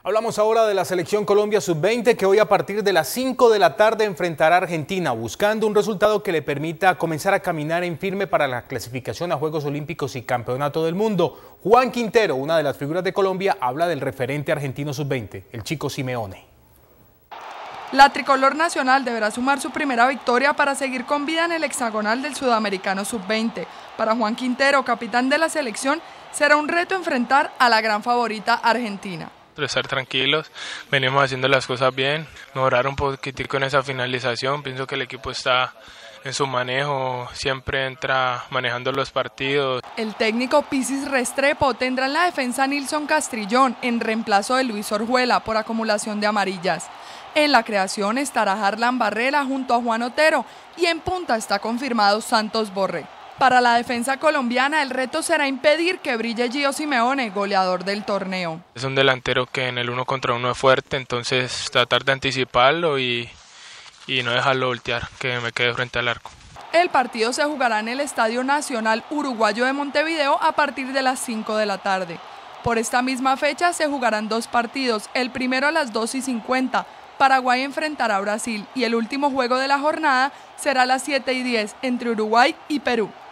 Hablamos ahora de la Selección Colombia Sub-20 que hoy a partir de las 5 de la tarde enfrentará a Argentina buscando un resultado que le permita comenzar a caminar en firme para la clasificación a Juegos Olímpicos y Campeonato del Mundo. Juan Quintero, una de las figuras de Colombia, habla del referente argentino Sub-20, el Chico Simeone. La tricolor nacional deberá sumar su primera victoria para seguir con vida en el hexagonal del Sudamericano Sub-20. Para Juan Quintero, capitán de la selección, será un reto enfrentar a la gran favorita Argentina. Estar tranquilos, venimos haciendo las cosas bien, mejorar un poquitico en esa finalización. Pienso que el equipo está en su manejo, siempre entra manejando los partidos. El técnico Pisis Restrepo tendrá en la defensa a Nilson Castrillón en reemplazo de Luis Orjuela por acumulación de amarillas. En la creación estará Harlan Barrera junto a Juan Otero y en punta está confirmado Santos Borré. Para la defensa colombiana el reto será impedir que brille Gio Simeone, goleador del torneo. Es un delantero que en el 1 contra 1 es fuerte, entonces tratar de anticiparlo y no dejarlo voltear, que me quede frente al arco. El partido se jugará en el Estadio Nacional Uruguayo de Montevideo a partir de las 5 de la tarde. Por esta misma fecha se jugarán dos partidos, el primero a las 2:50, Paraguay enfrentará a Brasil y el último juego de la jornada será a las 7:10 entre Uruguay y Perú.